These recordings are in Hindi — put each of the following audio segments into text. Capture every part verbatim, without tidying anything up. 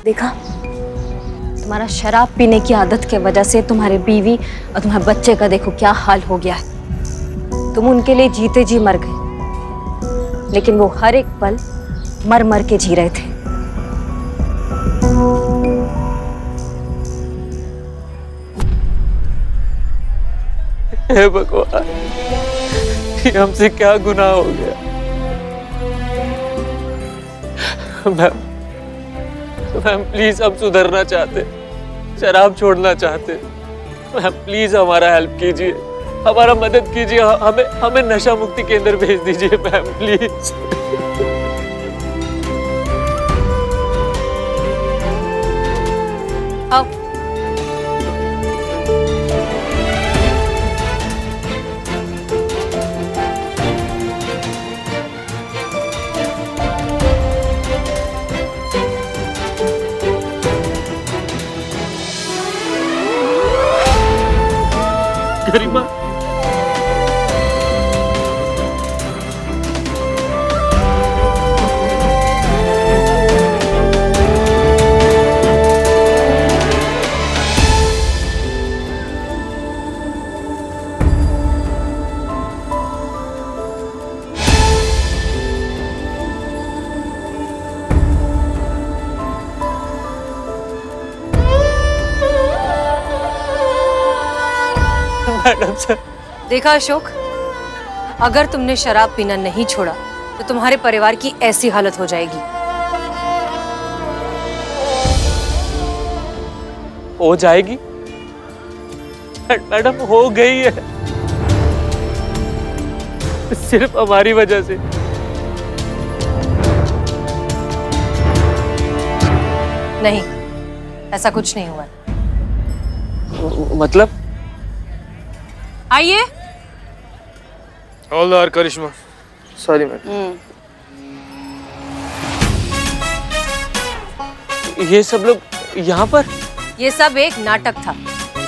देखा, तुम्हारा शराब पीने की आदत की वजह से तुम्हारे बीवी और तुम्हारे बच्चे का देखो क्या हाल हो गया है। तुम उनके लिए जीते जी मर गए, लेकिन वो हर एक पल मर मर के जी रहे थे। हे भगवान, ये हमसे क्या गुनाह हो गया। मैम, मैम प्लीज हम सुधरना चाहते, शराब छोड़ना चाहते। मैम प्लीज हमारा हेल्प कीजिए, हमारा मदद कीजिए, हमें हमें नशा मुक्ति केंद्र भेज दीजिए मैम प्लीज। आओ। Garima, madam sir. देखा अशोक, अगर तुमने शराब पीना नहीं छोड़ा तो तुम्हारे परिवार की ऐसी हालत हो जाएगी। हो जाएगी? मैडम हो गई है, सिर्फ हमारी वजह से। नहीं, ऐसा कुछ नहीं हुआ। मतलब? आइए। हवलदार करिश्मा। Sorry madam. ये सब लोग यहाँ पर? ये सब एक नाटक था।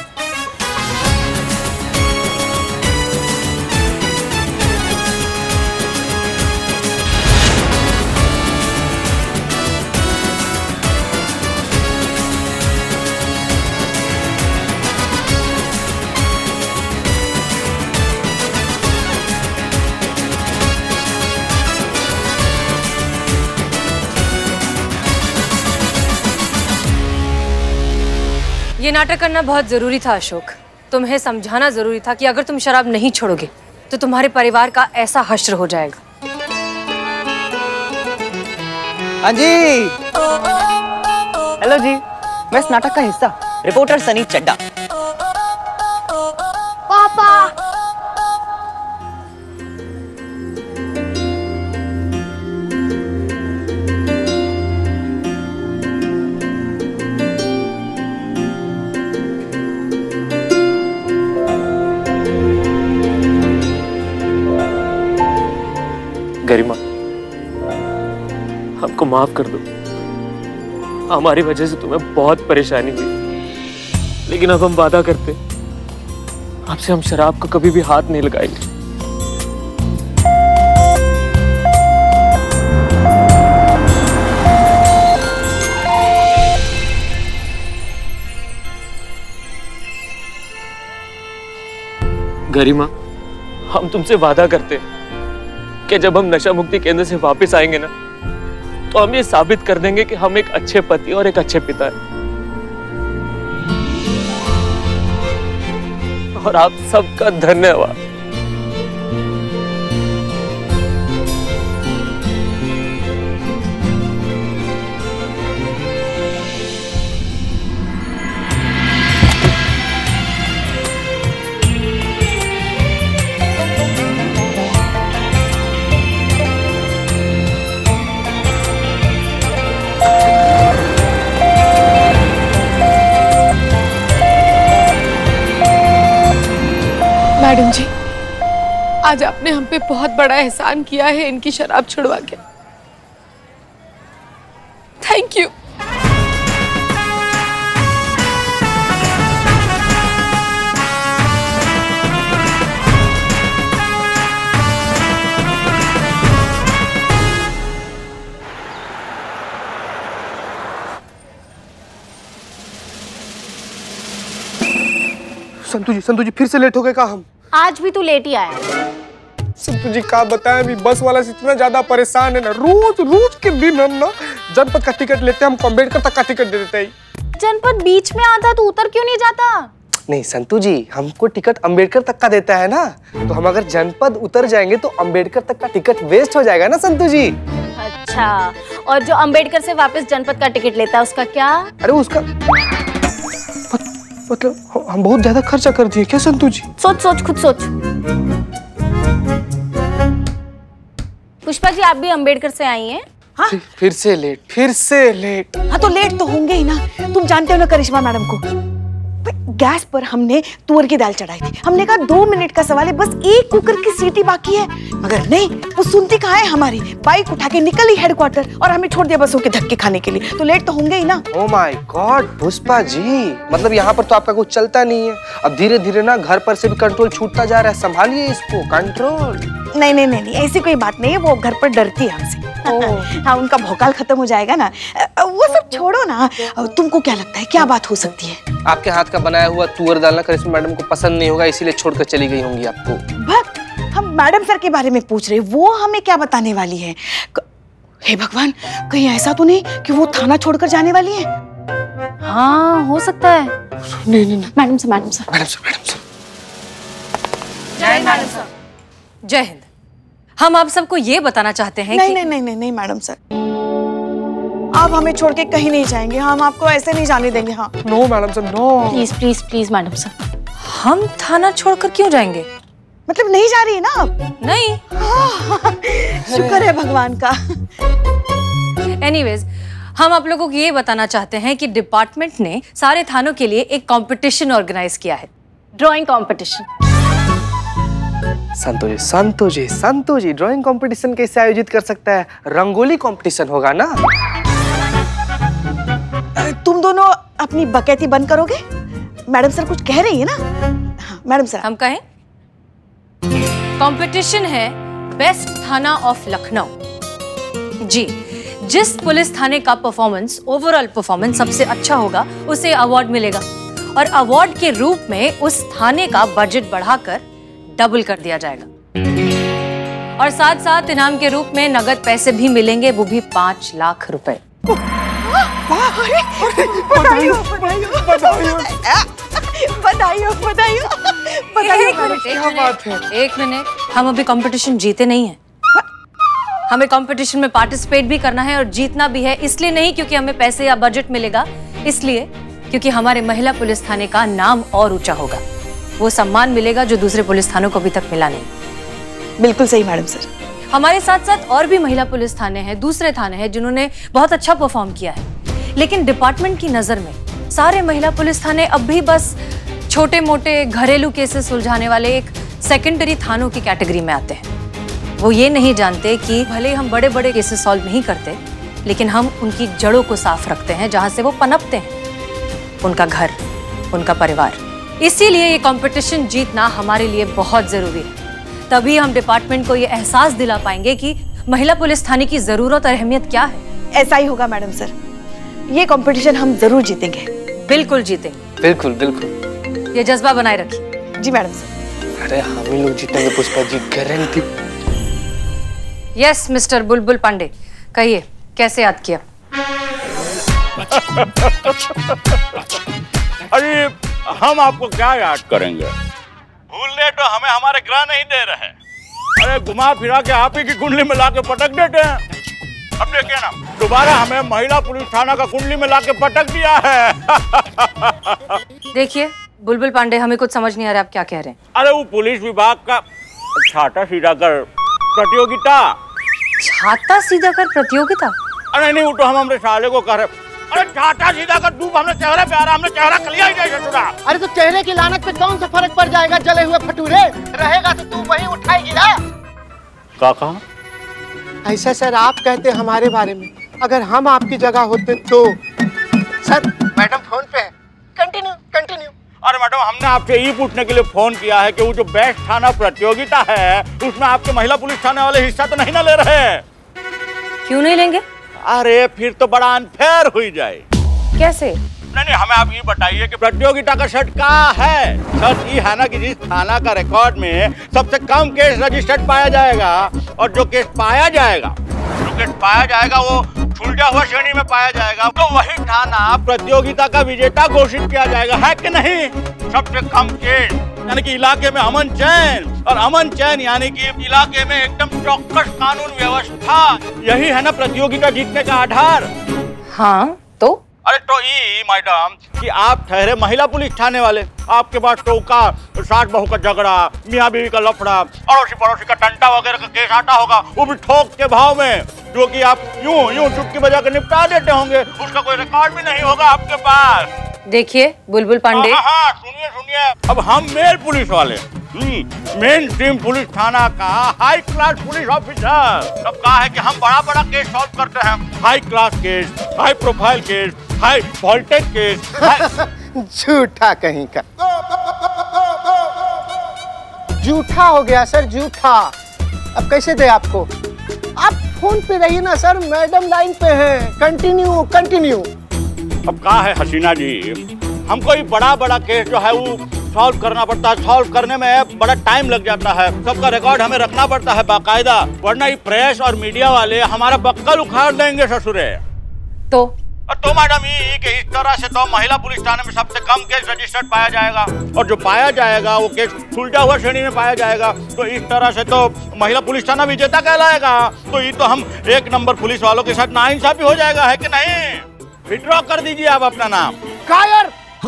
ये नाटक करना बहुत जरूरी था अशोक। तुम्हें समझाना जरूरी था कि अगर तुम शराब नहीं छोड़ोगे तो तुम्हारे परिवार का ऐसा हश्र हो जाएगा। हाँ जी। हेलो जी, मैं इस नाटक का हिस्सा रिपोर्टर सनी चड्डा। पापा। गरिमा, हमको माफ कर दो। हमारी वजह से तुम्हें बहुत परेशानी हुई, लेकिन अब हम वादा करते, आपसे हम शराब को कभी भी हाथ नहीं लगाएंगे। गरिमा, हम तुमसे वादा करते हैं कि जब हम नशा मुक्ति केंद्र से वापस आएंगे ना, तो हम ये साबित कर देंगे कि हम एक अच्छे पति और एक अच्छे पिता हैं। और आप सबका धन्यवाद। मैडम जी, आज आपने हम पे बहुत बड़ा एहसान किया है इनकी शराब छुड़वा के। Thank you. संतू जी, संतू जी फिर से लेट हो गए का हम? आज भी तू लेट ही आया। संतू जी का बताएं, अभी बस वाला से इतना ज्यादा परेशान है ना, रोज रोज के दिन हम ना जनपद का टिकट लेते हैं, हम अम्बेडकर तक का टिकट दे देते हैं। जनपद बीच में आता तो उतर क्यों नहीं जाता? नहीं संतू जी, हमको टिकट अम्बेडकर तक का देता है ना, तो हम अगर जनपद उतर जाएंगे तो अम्बेडकर तक का टिकट वेस्ट हो जाएगा ना संतू जी। अच्छा, और जो अम्बेडकर से वापस जनपद का टिकट लेता है उसका क्या? अरे उसका मतलब हम बहुत ज्यादा खर्चा कर दिए क्या संतू जी? सोच सोच खुद सोच। पुष्पा जी, आप भी अम्बेडकर से आई हैं? हाँ? फिर, फिर से लेट, फिर से लेट। हाँ तो लेट तो होंगे ही ना। तुम जानते हो ना करिश्मा मैडम को, गैस पर हमने तुअर की दाल चढ़ाई थी। हमने कहा दो मिनट का सवाल है, बस एक कुकर की सीटी बाकी है, मगर नहीं, वो सुनती कहाँ है हमारी। बाइक उठा के निकली हेडक्वार्टर और हमें छोड़ दिया बसों के धक्के खाने के लिए। तो लेट तो होंगे ही ना। Oh my God Pushpa ji, मतलब यहाँ पर तो आपका कुछ चलता नहीं है। अब धीरे धीरे ना घर पर से भी कंट्रोल छूटता जा रहा है, संभालिए इसको, कंट्रोल। नहीं नहीं नहीं नहीं, ऐसी कोई बात नहीं है, वो घर पर डरती है हमसे। हाँ, उनका भौकाल खत्म हो जाएगा ना। वो सब छोड़ो ना, तुमको क्या लगता है क्या बात हो सकती है? आपके हाथ का बनाया हुआ तुअर दाल ना करिश्मा मैडम को पसंद नहीं होगा, इसीलिए छोड़कर चली गई होंगी आपको। भक्त, हम मैडम सर के बारे में पूछ रहे, वो हमें क्या बताने वाली है? हे भगवान, कहीं ऐसा तो नहीं कि वो थाना छोड़कर जाने वाली है? हाँ, हो सकता है। नहीं नहीं नहीं, madam sir, madam sir, madam sir, madam sir. जय हिंद मैडम सर। जय हिंद। हम आप सबको ये बताना चाहते हैं नहीं, कि नहीं नहीं नहीं नहीं मैडम सर, आप हमें छोड़ के कहीं नहीं जाएंगे, हम आपको ऐसे नहीं जाने देंगे। हाँ no madam sir, no. Please please please madam sir. हम थाना छोड़कर क्यों जाएंगे? मतलब नहीं जा रही है ना आप? नहीं। शुक्र है भगवान का। एनीवेज, हम आप लोगों को ये बताना चाहते हैं कि डिपार्टमेंट ने सारे थानों के लिए एक कंपटीशन ऑर्गेनाइज किया है, drawing competition. Santosh ji, Santosh ji, Santosh ji, drawing competition कैसे आयोजित कर सकता है? रंगोली कंपटीशन होगा ना। तुम दोनों अपनी बकैती बंद करोगे? मैडम सर कुछ कह रही है ना? हाँ, मैडम सर हम कहें कंपटीशन है बेस्ट थाना ऑफ लखनऊ। जी, जिस पुलिस थाने का परफॉर्मेंस, ओवरऑल परफॉर्मेंस सबसे अच्छा होगा उसे अवार्ड मिलेगा, और अवार्ड के रूप में उस थाने का बजट बढ़ाकर डबल कर दिया जाएगा, और साथ साथ इनाम के रूप में नगद पैसे भी मिलेंगे, वो भी पांच लाख रुपए। बधाइयो, बधाइयो, बधाइयो, बधाइयो, बधाइयो, बधाइयो। क्या बात है? एक मिनट, हम अभी कंपटीशन जीते नहीं हैं। हमें कंपटीशन में पार्टिसिपेट भी करना है और जीतना भी है, इसलिए नहीं क्योंकि हमें पैसे या बजट मिलेगा, इसलिए क्योंकि हमारे महिला पुलिस थाने का नाम और ऊंचा होगा, वो सम्मान मिलेगा जो दूसरे पुलिस थानों को अभी तक मिला नहीं। बिल्कुल सही मैडम सर। हमारे साथ साथ और भी महिला पुलिस थाने हैं, दूसरे थाने हैं जिन्होंने बहुत अच्छा परफॉर्म किया है, लेकिन डिपार्टमेंट की नजर में सारे महिला पुलिस थाने अब भी बस छोटे मोटे घरेलू केसेस सुलझाने वाले एक सेकेंडरी थानों की कैटेगरी में आते हैं। वो ये नहीं जानते कि भले हम बड़े बड़े केसेस सॉल्व नहीं करते, लेकिन हम उनकी जड़ों को साफ रखते हैं जहां से वो पनपते हैं, उनका घर, उनका परिवार। इसीलिए ये कंपटीशन जीतना हमारे लिए बहुत जरूरी है। तभी हम डिपार्टमेंट को ये एहसास दिला पाएंगे कि महिला पुलिस थाने की जरूरत और अहमियत क्या है। ऐसा ही होगा मैडम सर, ये कंपटीशन हम जरूर जीतेंगे। बिल्कुल जीतेंगे। बिल्कुल बिल्कुल, ये जज्बा बनाए रखिए। जी मैडम सर। अरे हम ही लोग जीतेंगे Pushpa ji, guarantee. Yes mister Bulbul Pandey, कहिए कैसे याद किया? अरे हम आपको क्या याद करेंगे, भूलने तो हमें हमारे ग्रह नहीं दे रहे। अरे घुमा फिरा के आप ही की कुंडली में लाके पटक देते हैं। अब देखिए ना, दोबारा हमें महिला पुलिस थाना का कुंडली में लाके पटक दिया है। देखिए बुलबुल पांडे, हमें कुछ समझ नहीं आ रहा आप क्या कह रहे हैं। अरे वो पुलिस विभाग का छाता सीधा कर प्रतियोगिता। छाता सीधा कर प्रतियोगिता? अरे नहीं, वो तो हम हमारे साले को कह रहे। अरे छाता सीधा कर, धूप हमने चेहरे पे आ रहा, हमने चेहरा कलिया ही नहीं छुड़ा। अरे तो चेहरे की लानत पे कौन सा फर्क पड़ जाएगा, जले हुए भटूरे रहेगा तो तू वही उठाएगी ना। क्या कहा? ऐसा सर आप कहते हमारे बारे में, अगर हम आपकी जगह होते तो। सर मैडम फोन पे है, कंटिन्यू कंटिन्यू। अरे मैडम, हमने आपसे ये पूछने के लिए फोन किया है कि वो जो बेस्ट थाना प्रतियोगिता है उसमें आपके महिला पुलिस थाने वाले हिस्सा तो नहीं ना ले रहे? क्यों नहीं लेंगे? अरे फिर तो बड़ा अनफेयर हुई जाए। कैसे? नहीं नहीं, हमें आप ये बताइए कि प्रतियोगिता का शर्त क्या है? शर्त ये है ना कि जिस थाना का रिकॉर्ड में सबसे कम केस रजिस्टर्ड पाया जाएगा और जो केस पाया जाएगा जो केस पाया जाएगा वो छुलटा हुआ श्रेणी में पाया जाएगा, तो वही थाना प्रतियोगिता का विजेता घोषित किया जाएगा, है कि नहीं? सबसे कम केस यानी कि इलाके में अमन चैन, और अमन चैन यानी कि इलाके में एकदम चौकस कानून व्यवस्था, यही है ना प्रतियोगिता जीतने का आधार। हाँ तो अरे तो ये मैडम कि आप ठहरे महिला पुलिस थाने वाले, आपके पास टोका, सास-बहू का झगड़ा, मियाँ बीवी का लफड़ा, अड़ोसी पड़ोसी का टंटा वगैरह का केस आता होगा, वो भी ठोक के भाव में, जो कि आप यूं यूं चुटकी बजा के निपटा देते होंगे, उसका कोई रिकॉर्ड भी नहीं होगा आपके पास। देखिए बुलबुल पांडे, हाँ हाँ सुनिए सुनिए, अब हम मेल पुलिस वाले, मेन स्ट्रीम पुलिस थाना का हाई क्लास पुलिस ऑफिसर, अब कहा है कि हम बड़ा बड़ा केस सॉल्व करते हैं, high class case, high profile case, high voltage case. झूठा कहीं का, झूठा हो गया सर, झूठा। अब कैसे दे आपको? आप फोन पे रहिए ना सर, मैडम लाइन पे हैं। Continue continue. अब कहा है हसीना जी, हमको ये बड़ा बड़ा केस जो है वो सॉल्व करना पड़ता है, सॉल्व करने में बड़ा टाइम लग जाता है, सबका रिकॉर्ड हमें रखना पड़ता है बाकायदा, वरना ये प्रेस और मीडिया वाले हमारा बक्कल उखाड़ देंगे ससुरे। तो तो मैडम ये कि इस तरह से तो महिला पुलिस थाने में सबसे कम केस रजिस्टर्ड पाया जाएगा, और जो पाया जाएगा वो केस उल्टा हुआ श्रेणी में पाया जाएगा, तो इस तरह से तो महिला पुलिस थाना विजेता कहलाएगा। तो ये तो हम एक नंबर पुलिस वालों के साथ नाइंसाफी हो जाएगा, है कि नहीं? विड्रॉ कर दीजिए आप अपना नाम। टायर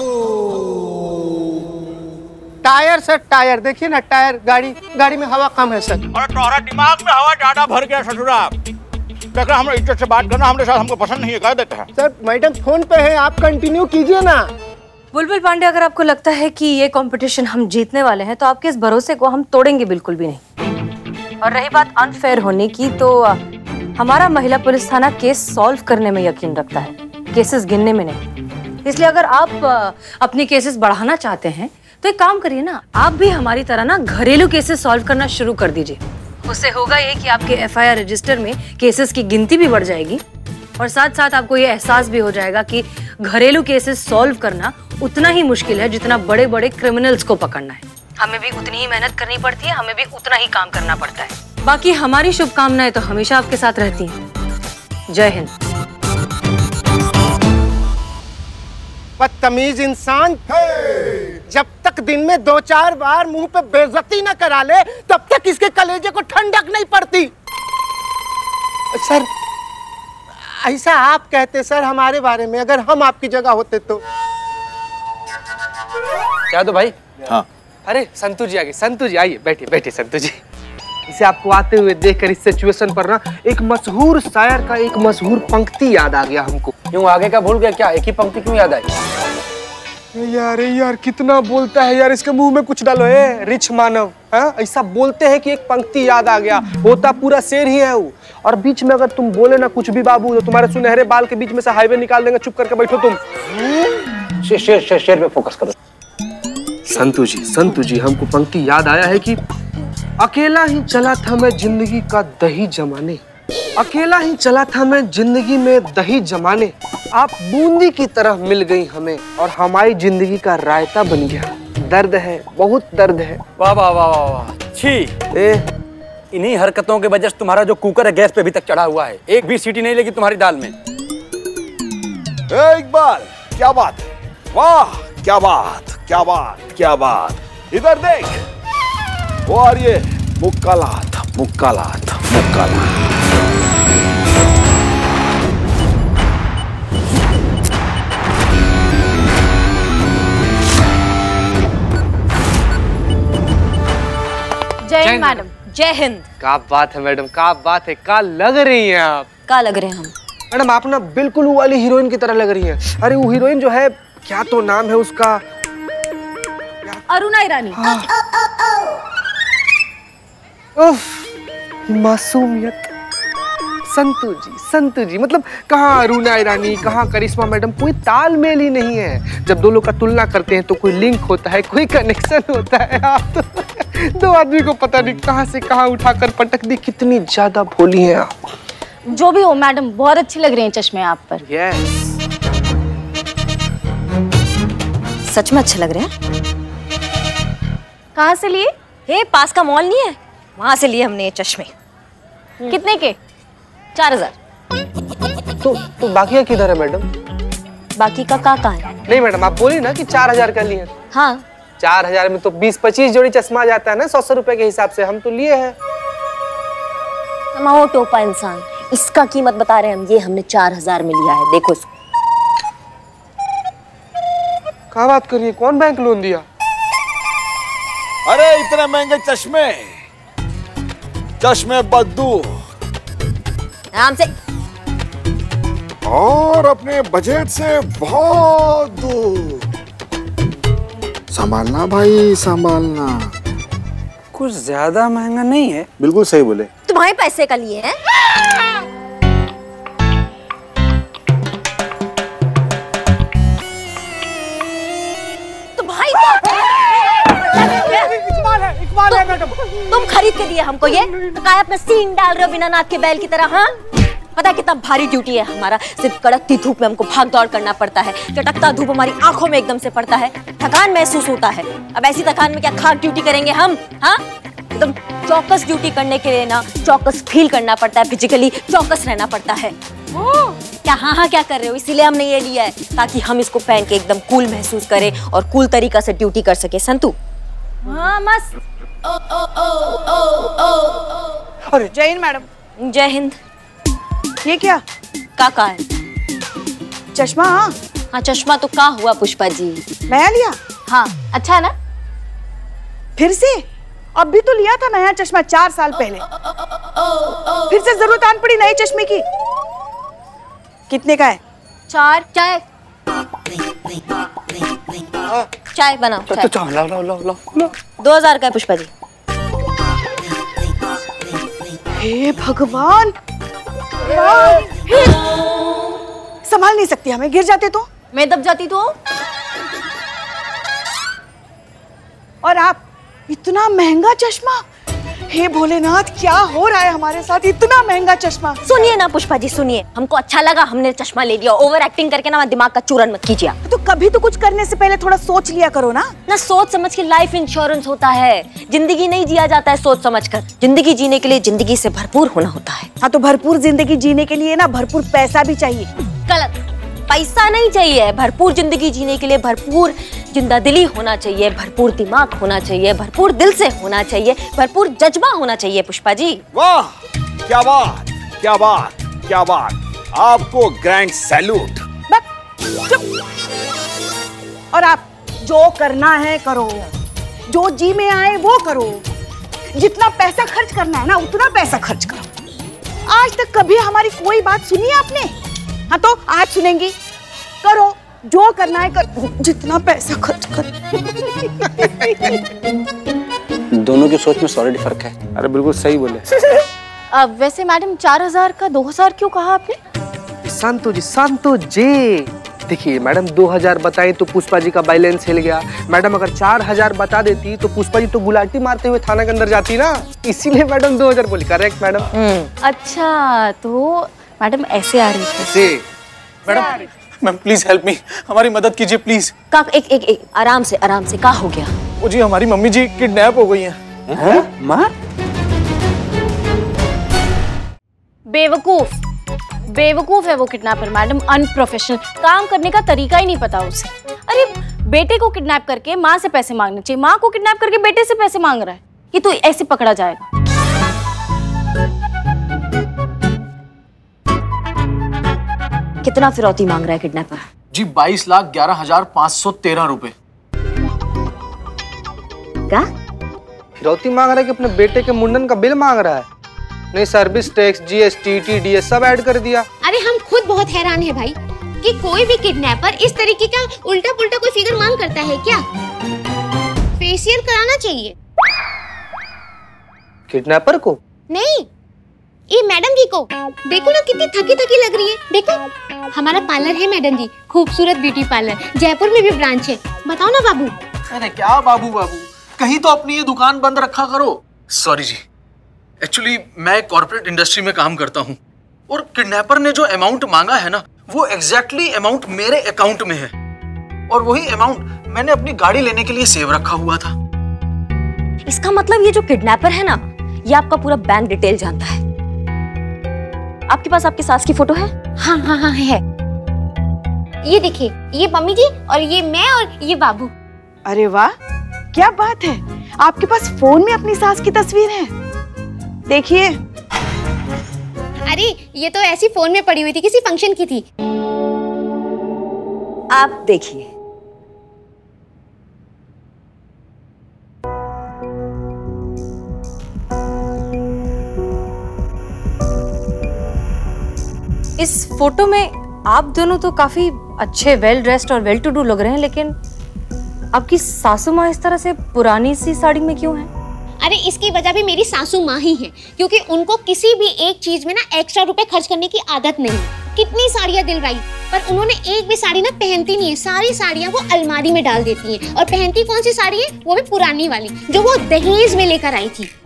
टायर सर, टायर देखिए ना, टायर गाड़ी गाड़ी में हवा कम है सर। अरे तुम्हारा दिमाग में हवा ज्यादा भर गया ससुरा, देख रहा, हमारे इज्जत से बात करना हमारे साथ हमको पसंद नहीं है, कह देते हैं। सर मैडम फोन पे है, आप कंटिन्यू कीजिए ना। बुलबुल पांडे, अगर आपको लगता है कि ये कंपटीशन हम जीतने वाले हैं तो आपके इस भरोसे को हम तोड़ेंगे बिल्कुल भी नहीं। और रही बात अनफेयर होने की, तो हमारा महिला पुलिस थाना केस सॉल्व करने में यकीन रखता है, केसेस गिनने में नहीं। इसलिए अगर आप अपनी केसेस बढ़ाना चाहते हैं तो एक काम करिए ना, आप भी हमारी तरह ना घरेलू केसेस सॉल्व करना शुरू कर दीजिए। उससे होगा ये कि आपके एफ आई आर रजिस्टर में केसेस की गिनती भी बढ़ जाएगी, और साथ साथ आपको ये एहसास भी हो जाएगा कि घरेलू केसेस सॉल्व करना उतना ही मुश्किल है जितना बड़े बड़े क्रिमिनल्स को पकड़ना है। हमें भी उतनी ही मेहनत करनी पड़ती है, हमें भी उतना ही काम करना पड़ता है। बाकी हमारी शुभकामनाएं तो हमेशा आपके साथ रहती हैं। जय हिंद। बदतमीज इंसान, जब तक दिन में दो चार बार मुंह पे बेइज्जती न करा ले तब तक इसके कलेजे को ठंडक नहीं पड़ती। सर ऐसा आप कहते सर हमारे बारे में, अगर हम आपकी जगह होते तो। क्या दो भाई? हाँ। अरे संतोष जी आ गए। संतोष जी आइए, बैठिए बैठिए संतोष जी। इसे आपको आते हुए देखकर इस सिचुएशन पर ना एक मशहूर शायर का एक मशहूर पंक्ति याद आ गया हमको। क्यों आगे का भूल गया क्या? एक ही पंक्ति क्यों याद आई? यार यार कितना बोलता है यार, इसके मुंह में कुछ डालो है रिच मानव। हाँ ऐसा बोलते हैं कि एक पंक्ति याद आ गया, होता पूरा शेर ही है वो। और बीच में अगर तुम बोले ना कुछ भी बाबू, तो तुम्हारे सुनहरे बाल के बीच में से हाईवे निकाल देंगे। चुप करके बैठो तुम। शेर शेर शेर शेर पे फोकस करो। संतु जी संतु जी हमको पंक्ति याद आया है कि अकेला ही चला था मैं जिंदगी का दही जमाने, अकेला ही चला था मैं जिंदगी में दही जमाने, आप बूंदी की तरह मिल गई हमें और हमारी जिंदगी का रायता बन गया। दर्द है, बहुत दर्द है। वाह वाह वाह वाह। छी, ए, इन्हीं हरकतों के वजह से तुम्हारा जो कुकर है गैस पे अभी तक चढ़ा हुआ है, एक भी सीटी नहीं लगी तुम्हारी दाल में। इकबाल क्या बात है, वाह क्या बात क्या बात क्या बात, इधर देख। और ये मुक्कालात मुक्कालात मुक्कालात। जय हिंद मैडम। जय हिंद। क्या बात है मैडम, क्या बात है, क्या लग रही हैं आप? क्या लग रहे हैं हम? मैडम आप ना बिल्कुल वो वाली हीरोइन की तरह लग रही हैं। अरे वो हीरोइन जो है, क्या तो नाम है उसका, अरुणा ईरानी। उफ, मासूमियत। संतु जी संतु जी मतलब कहाँ अरुणा ईरानी, कहाँ करिश्मा मैडम, कोई तालमेल ही नहीं है। जब दो लोग का तुलना करते हैं तो कोई लिंक होता है, कोई कनेक्शन होता है। आप तो दो आदमी को पता नहीं कहाँ से कहाँ उठाकर पटक दी। कितनी ज्यादा भोली हैं आप। जो भी हो मैडम, बहुत अच्छी लग रही हैं चश्मे आप पर। यस सच में अच्छे लग रहे हैं। कहाँ से लिए? हे, पास का मॉल नहीं है, वहां से लिए हमने ये चश्मे। कितने के? चार हजार। तो तो बाकी किधर है मैडम? बाकी का का कहाँ है? नहीं मैडम, आप बोली ना कि चार हजार का लिए। हाँ, चार हजार में तो बीस पच्चीस जोड़ी चश्मा आ जाता है ना, सौ सौ रुपए के हिसाब से। हम तो लिए हैं। हो टोपा इंसान, इसका कीमत बता रहे हैं हम। ये हमने चार हजार में लिया है, देखो इसको। कहाँ बात करिए, कौन बैंक लोन दिया? अरे इतने महंगे चश्मे, चश्मे बद्दू आराम से। और अपने बजट से बहुत दूर। संभालना भाई, संभालना। कुछ ज्यादा महंगा नहीं है। बिल्कुल सही बोले। तुम्हारे पैसे का लिए हैं? तो भाई इकबाल है, इकबाल है मैडम। तुम खरीद के दिए हमको ये? तो काय अपना सीन डाल रहे हो बिना नाक के बैल की तरह? हाँ, पता है कितना भारी ड्यूटी है हमारा। सिर्फ कड़कती धूप में हमको भाग दौड़ करना पड़ता है। चटकता धूप हमारी आंखों में एकदम से पड़ता है, थकान महसूस होता है। अब ऐसी थकान में क्या खाक ड्यूटी करेंगे हम? हाँ, एकदम चौकस ड्यूटी करने के लिए ना चौकस फील करना पड़ता है, फिजिकली चौकस रहना पड़ता है। क्या हाँ हाँ क्या कर रहे हो? इसीलिए हमने ये लिया है ताकि हम इसको पहन के एकदम कूल महसूस करें और कूल तरीका से ड्यूटी कर सके। संतु? हाँ मस्त। अरे जय हिंद मैडम। जय हिंद। ये क्या? काका है चश्मा? हाँ हाँ, चश्मा तो का हुआ पुष्पा जी? नया लिया? हाँ, अच्छा है ना? फिर से? अब भी तो लिया था नया चश्मा चार साल पहले। फिर से जरूरत आन पड़ी नए चश्मे की। कितने का है? चार। चाय चाय बनाओ। चाय। तो चाय लाओ लाओ लाओ लाओ। दो हजार का है पुष्पा जी। हे भगवान, संभाल नहीं सकती हमें, गिर जाते तो? मैं दब जाती तो? और आप इतना महंगा चश्मा? हे भोलेनाथ, क्या हो रहा है हमारे साथ? इतना महंगा चश्मा। सुनिए ना पुष्पा जी, सुनिए, हमको अच्छा लगा, हमने चश्मा ले लिया। ओवर एक्टिंग करके ना दिमाग का चूरन मत कीजिए। तो कभी तो कुछ करने से पहले थोड़ा सोच लिया करो ना। ना सोच समझ के लाइफ इंश्योरेंस होता है। जिंदगी नहीं जिया जाता है सोच समझ कर। जिंदगी जीने के लिए जिंदगी से भरपूर होना होता है। हाँ, तो भरपूर जिंदगी जीने के लिए ना भरपूर पैसा भी चाहिए। गलत, पैसा नहीं चाहिए। भरपूर जिंदगी जीने के लिए भरपूर जिंदादिली होना चाहिए, भरपूर दिमाग होना चाहिए, भरपूर दिल से होना चाहिए, भरपूर जज्बा होना चाहिए। पुष्पा जी वाह, क्या बात, क्या बात, क्या बात। आपको ग्रैंड सैल्यूट। और आप जो करना है करो, जो जी में आए वो करो, जितना पैसा खर्च करना है ना उतना पैसा खर्च करो। आज तक कभी हमारी कोई बात सुनी है आपने? हाँ, तो आज सुनेंगी। करो जो करना है कर, जितना पैसा खर्च कर। दोनों की सोच में सॉलिड फर्क है। अरे बिल्कुल सही बोले। अब वैसे मैडम चार हजार का दो हजार क्यों कहा आपने? संतो जी, संतो जी, देखिए मैडम दो हजार बताई तो पुष्पा जी का बैलेंस हिल गया। मैडम अगर चार हजार बता देती तो पुष्पा जी तो गुलाटी मारते हुए थाना के अंदर जाती ना, इसीलिए मैडम दो हजार बोली। Correct madam. अच्छा, तो मैडम ऐसे आ रही थी। Madam ma'am please help me, हमारी मदद कीजिए प्लीज। का एक एक एक आराम से आराम से, का हो गया? ओ जी, हमारी मम्मी जी किडनैप हो गई हैं। हैं? माँ? बेवकूफ बेवकूफ है वो किडनैपर मैडम, अनप्रोफेशनल। काम करने का तरीका ही नहीं पता उसे। अरे बेटे को किडनैप करके माँ से पैसे मांगने चाहिए, माँ को किडनैप करके बेटे से पैसे मांग रहा है। ये तो ऐसे पकड़ा जाएगा। कितना फिरौती मांग रहा है किडनैपर? जी बाईस लाख ग्यारह हजार पाँच सौ तेरह रुपए। क्या फिरौती मांग रहा है कि अपने बेटे के मुंडन का बिल मांग रहा है? नहीं, सर्विस टैक्स, जीएसटी, टीडीएस सब ऐड कर दिया। अरे हम खुद बहुत हैरान है भाई कि कोई भी किडनैपर इस तरीके का उल्टा पुल्टा कोई फिगर मांग करता है क्या? फेशियल कराना चाहिए। किडनैपर को? नहीं, ये मैडम जी को। देखो ना कितनी थकी थकी लग रही है। देखो, हमारा पार्लर है मैडम जी, खूबसूरत ब्यूटी पार्लर, जयपुर में भी ब्रांच है। बताओ ना बाबू। अरे क्या बाबू बाबू, कहीं तो अपनी ये दुकान बंद रखा करो। सॉरी जी, एक्चुअली मैं कॉर्पोरेट इंडस्ट्री में काम करता हूँ और किडनैपर ने जो अमाउंट मांगा है ना, वो एग्जैक्टली अमाउंट मेरे अकाउंट में है और वही अमाउंट मैंने अपनी गाड़ी लेने के लिए सेव रखा हुआ था। इसका मतलब ये जो किडनैपर है ना, ये आपका पूरा बैंक डिटेल जानता है। आपके पास आपकी सास की फोटो है? हाँ हाँ हाँ है। ये देखिए, ये मम्मी जी और ये मैं और ये बाबू। अरे वाह, क्या बात है, आपके पास फोन में अपनी सास की तस्वीर है। देखिए। अरे ये तो ऐसी फोन में पड़ी हुई थी, किसी फंक्शन की थी। आप देखिए। इस फोटो में आप दोनों तो काफी अच्छे, वेल ड्रेस्ड और वेल टू डू लग रहे हैं, लेकिन आपकी सासू माँ इस तरह से पुरानी सी साड़ी में क्यों है? अरे इसकी वजह भी मेरी सासू माँ ही है, क्योंकि उनको किसी भी एक चीज में ना एक्स्ट्रा रुपए खर्च करने की आदत नहीं। कितनी साड़ियाँ दिलवाई, पर उन्होंने एक भी साड़ी ना पहनती नहीं है। सारी साड़ियाँ वो अलमारी में डाल देती हैं, और पहनती कौन सी साड़ी है? वो भी पुरानी वाली, जो वो दहेज में लेकर आई थी।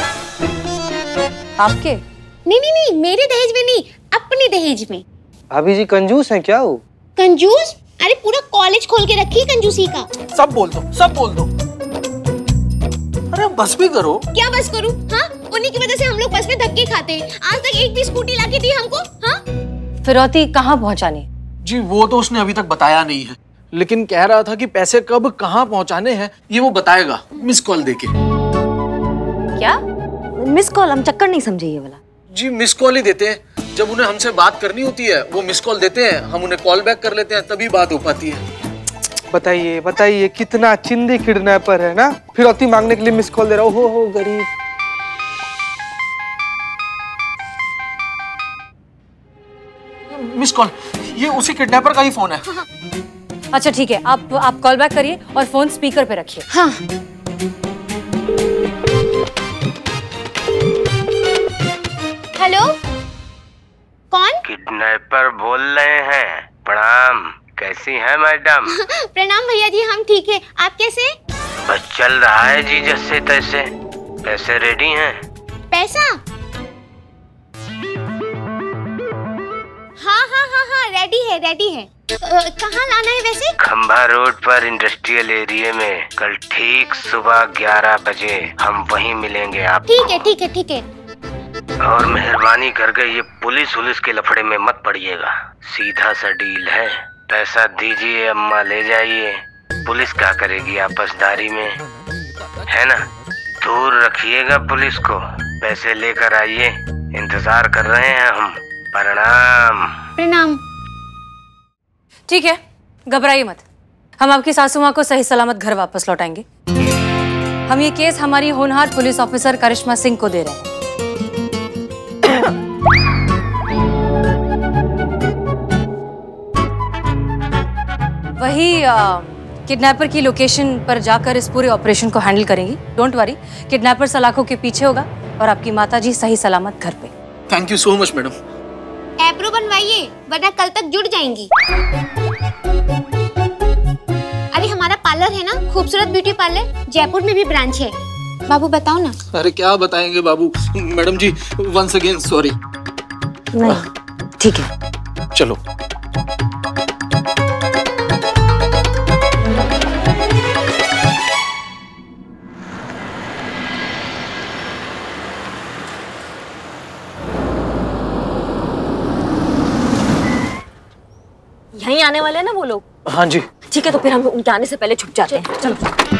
आपके? नहीं नहीं नहीं, मेरे दहेज में नहीं, अपने दहेज में। भाभी जी कंजूस हैं क्या वो? कंजूस? अरे पूरा कॉलेज खोल के रखी है कंजूसी का। सब बोल दो, सब बोल दो। अरे बस भी करो। क्या बस करूं? हाँ, उन्हीं की वजह से हम लोग बस में धक्के खाते हैं। आज तक एक भी स्कूटी लाके दी हमको। हाँ, फिरौती कहाँ पहुँचानी? जी वो तो उसने अभी तक बताया नहीं है, लेकिन कह रहा था कि पैसे कब कहाँ पहुँचाने हैं ये वो बताएगा मिस कॉल देके। क्या मिस कॉल? हम चक्कर नहीं समझे ये वाला। जी मिस कॉल ही देते हैं, जब उन्हें हमसे बात करनी होती है वो मिस कॉल देते हैं, हम उन्हें कॉल बैक कर लेते हैं, तभी बात हो पाती है। बताइए बताइए, कितना चिंदी किडनैपर है ना, फिरौती मांगने के लिए मिस कॉल दे रहा हो। हो गरीब। मिस कॉल, ये उसी किडनैपर का ही फोन है। अच्छा ठीक है, आप आप कॉल बैक करिए और फोन स्पीकर पे रखिए। हाँ। हेलो, कौन? किडनैपर बोल रहे हैं। प्रणाम, कैसी हैं मैडम? प्रणाम भैया जी, हम ठीक है, आप कैसे? बस चल रहा है जी जैसे तैसे। पैसे रेडी हैं? पैसा? हाँ हाँ हाँ हाँ, रेडी है रेडी है। कहाँ लाना है वैसे? खंबा रोड पर इंडस्ट्रियल एरिया में कल ठीक सुबह ग्यारह बजे हम वहीं मिलेंगे आप। ठीक है ठीक है ठीक है। और मेहरबानी करके ये पुलिस वुलिस के लफड़े में मत पड़िएगा, सीधा सा डील है। पैसा दीजिए, अम्मा ले जाइए, पुलिस क्या करेगी आपसदारी में, है ना? दूर रखिएगा पुलिस को, पैसे लेकर आइए, इंतजार कर रहे हैं हम। प्रणाम। प्रणाम। ठीक है, घबराइए मत, हम आपकी सासू माँ को सही सलामत घर वापस लौटाएंगे। हम ये केस हमारी होनहार पुलिस ऑफिसर करिश्मा सिंह को दे रहे हैं। वही किडनैपर की लोकेशन पर जाकर इस पूरे ऑपरेशन को हैंडल करेंगी। डोंट वरी, किडनैपर सलाखों के पीछे होगा और आपकी माताजी सही सलामत घर पे। Thank you so much madam. Eyebrow बनवाइए, वरना कल तक जुड़ जाएंगी। अरे हमारा पार्लर है ना, खूबसूरत ब्यूटी पार्लर, जयपुर में भी ब्रांच है। बाबू बताओ ना। अरे क्या बताएंगे बाबू। मैडम जी वंस अगेन सॉरी। नहीं ठीक है, चलो। यहीं आने वाले हैं ना वो लोग? हाँ जी। ठीक है, तो फिर हम उनके आने से पहले छुप जाते हैं। चलो।